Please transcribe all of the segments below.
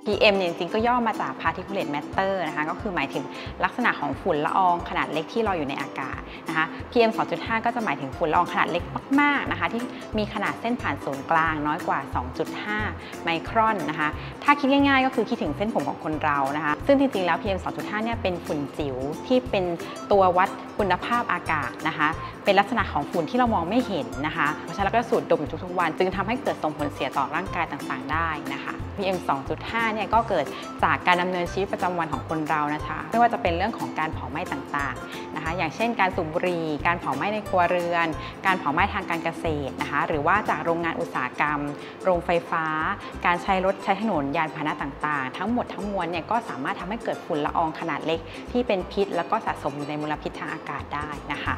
PM เนี่ยจริงๆก็ย่อมาจาก particulate matter นะคะก็คือหมายถึงลักษณะของฝุ่นละอองขนาดเล็กที่ลอยอยู่ในอากาศนะคะ PM 2.5 ก็จะหมายถึงฝุ่นละอองขนาดเล็กมากๆนะคะที่มีขนาดเส้นผ่านศูนย์กลางน้อยกว่า 2.5 ไมครอนนะคะถ้าคิดง่ายๆก็คือคิดถึงเส้นผมของคนเรานะคะซึ่งจริงๆแล้ว PM 2.5 เนี่ยเป็นฝุ่นจิ๋วที่เป็นตัววัดคุณภาพอากาศนะคะเป็นลักษณะของฝุ่นที่เรามองไม่เห็นนะคะเพราะฉะนั้นเราก็สูดดมอยู่ทุกๆวันจึงทำให้เกิดส่งผลเสียต่อร่างกายต่างๆได้นะคะ PM 2.5 เนี่ยก็เกิดจากการดำเนินชีวิตประจำวันของคนเรานะคะไม่ว่าจะเป็นเรื่องของการเผาไหม้ต่างๆนะคะอย่างเช่นการสูบบุหรี่การเผาไหม้ในครัวเรือนการเผาไหม้ทางการเกษตรนะคะหรือว่าจากโรงงานอุตสาหกรรมโรงไฟฟ้าการใช้รถใช้ถนนยานพาหนะต่างๆทั้งหมดทั้งมวลเนี่ยก็สามารถทำให้เกิดฝุ่นละอองขนาดเล็กที่เป็นพิษแล้วก็สะสมอยู่ในมลพิษทางอากาศได้นะคะ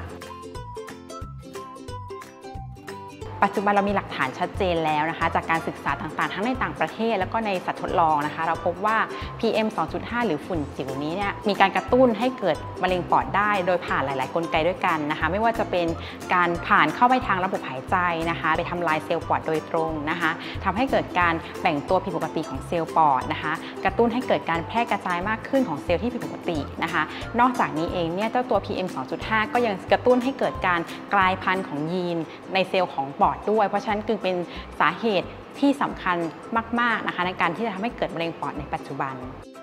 ปัจจุบันเรามีหลักฐานชัดเจนแล้วนะคะจากการศึกษาต่างๆทั้งในต่างประเทศแล้วก็ในสัตว์ทดลองนะคะเราพบว่า PM 2.5 หรือฝุ่นจิ๋วนี้เนี่ยมีการกระตุ้นให้เกิดมะเร็งปอดได้โดยผ่านหลายๆกลไกด้วยกันนะคะไม่ว่าจะเป็นการผ่านเข้าไปทางระบบหายใจนะคะไปทำลายเซลล์ปอดโดยตรงนะคะทำให้เกิดการแบ่งตัวผิดปกติของเซลล์ปอดนะคะกระตุ้นให้เกิดการแพร่กระจายมากขึ้นของเซลล์ที่ผิดปกตินะคะนอกจากนี้เองเนี่ยเจ้าตัว PM 2.5 ก็ยังกระตุ้นให้เกิดการกลายพันธุ์ของยีนในเซลล์ของปอดด้วยเพราะฉะนั้นจึงเป็นสาเหตุที่สำคัญมากๆนะคะในการที่จะทำให้เกิดมะเร็งปอดในปัจจุบัน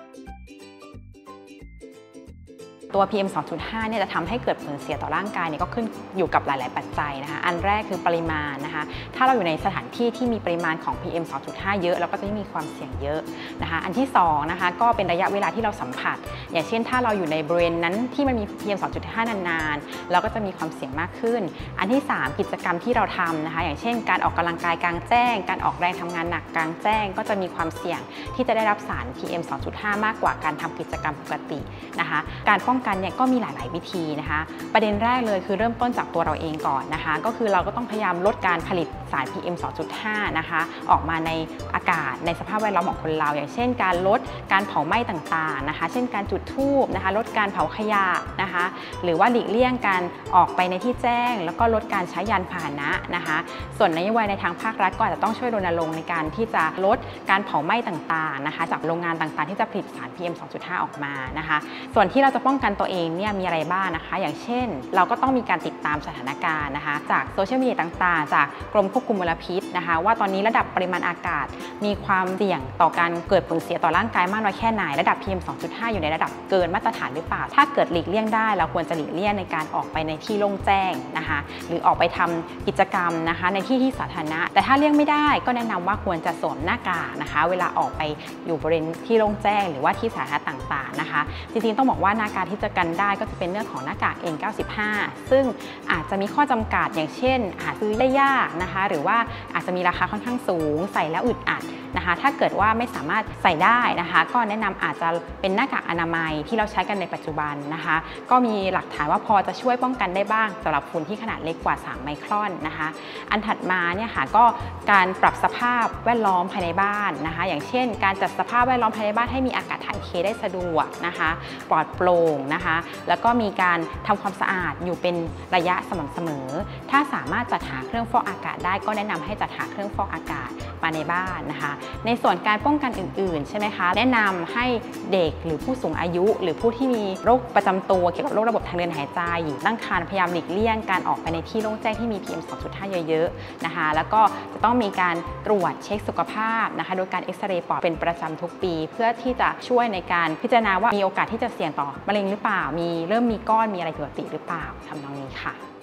ตัว PM 2.5 เนี่ยจะทำให้เกิดผลเสียต่อร่างกายเนี่ยก็ขึ้นอยู่กับหลายๆปัจจัยนะคะอันแรกคือปริมาณนะคะถ้าเราอยู่ในสถานที่ที่มีปริมาณของ PM 2.5 เยอะเราก็จะมีความเสี่ยงเยอะนะคะอันที่2นะคะก็เป็นระยะเวลาที่เราสัมผัสอย่างเช่นถ้าเราอยู่ในบริเวณนั้นที่มันมี PM 2.5 นานๆเราก็จะมีความเสี่ยงมากขึ้นอันที่3กิจกรรมที่เราทำนะคะอย่างเช่นการออกกำลังกายกลางแจ้งการออกแรงทำงานหนักกลางแจ้งก็จะมีความเสี่ยงที่จะได้รับสาร PM 2.5 มากกว่าการทำกิจกรรมปกตินะคะการป้องกันเนี่ยก็มีหลายๆวิธีนะคะประเด็นแรกเลยคือเริ่มต้นจากตัวเราเองก่อนนะคะก็คือเราก็ต้องพยายามลดการผลิตสาร PM 2.5 นะคะออกมาในอากาศในสภาพแวดล้อมของคนเราอย่างเช่นการลดการเผาไหม้ต่างๆนะคะเช่นการจุดธูปนะคะลดการเผาขยะนะคะหรือว่าหลีกเลี่ยงการออกไปในที่แจ้งแล้วก็ลดการใช้ยานพาหนะนะคะส่วนนโยบายในทางภาครัฐก็อาจจะต้องช่วยรณรงค์ในการที่จะลดการเผาไหม้ต่างๆนะคะจากโรงงานต่างๆที่จะผลิตสาร PM 2.5 ออกมานะคะส่วนที่เราจะป้องกันตัวเองเนี่ยมีอะไรบ้างนะคะอย่างเช่นเราก็ต้องมีการติดตามสถานการณ์นะคะจากโซเชียลมีเดียต่างๆจากกรมควบคุมมลพิษนะคะว่าตอนนี้ระดับปริมาณอากาศมีความเสี่ยงต่อการเกิดผลเสียต่อร่างกายมากน้อยแค่ไหนระดับ PM 2.5 อยู่ในระดับเกินมาตรฐานหรือเปล่าถ้าเกิดหลีกเลี่ยงได้เราควรจะหลีกเลี่ยงในการออกไปในที่โล่งแจ้งนะคะหรือออกไปทำกิจกรรมนะคะในที่สาธารณะแต่ถ้าเลี่ยงไม่ได้ก็แนะนำว่าควรจะสวมหน้ากากนะคะเวลาออกไปอยู่บริเวณที่โล่งแจ้งหรือว่าที่สาธารณะต่างๆนะคะจริงๆต้องบอกว่าหน้ากากที่จะกันได้ก็จะเป็นเรื่องของหน้ากาก N95 ซึ่งอาจจะมีข้อจำกัดอย่างเช่นหาซื้อได้ยากนะคะหรือว่าอาจจะมีราคาค่อนข้างสูงใส่แล้วอึดอัดนะคะถ้าเกิดว่าไม่สามารถใส่ได้นะคะก็แนะนำอาจจะเป็นหน้ากากอนามัยที่เราใช้กันในปัจจุบันนะคะก็มีหลักฐานว่าพอจะช่วยป้องกันได้บ้างสำหรับฝุ่นที่ขนาดเล็กกว่า3ไมครอนนะคะอันถัดมาเนี่ยค่ะก็การปรับสภาพแวดล้อมภายในบ้านนะคะอย่างเช่นการจัดสภาพแวดล้อมภายในบ้านให้มีอากาศถ่ายเทได้สะดวกนะคะปลอดโปร่งนะคะแล้วก็มีการทำความสะอาดอยู่เป็นระยะสม่ำเสมอถ้าสามารถจัดหาเครื่องฟอกอากาศได้ก็แนะนำให้จัดหาเครื่องฟอกอากาศมาในบ้านนะคะในส่วนการป้องกันอื่นๆใช่ไหมคะแนะนำให้เด็กหรือผู้สูงอายุหรือผู้ที่มีโรคประจำตัวเกี่ยวกับโรคระบบทางเดินหายใจหญิงตั้งครรภ์พยายามหลีกเลี่ยงการออกไปในที่โล่งแจ้งที่มี PM 2.5 เยอะๆนะคะแล้วก็จะต้องมีการตรวจเช็คสุขภาพนะคะโดยการเอ็กซเรย์ปอดเป็นประจำทุกปีเพื่อที่จะช่วยในการพิจารณาว่ามีโอกาสที่จะเสี่ยงต่อมะเร็งหรือเปล่าเริ่มมีก้อนมีอะไรผิดปกติหรือเปล่าทำนองนี้ค่ะ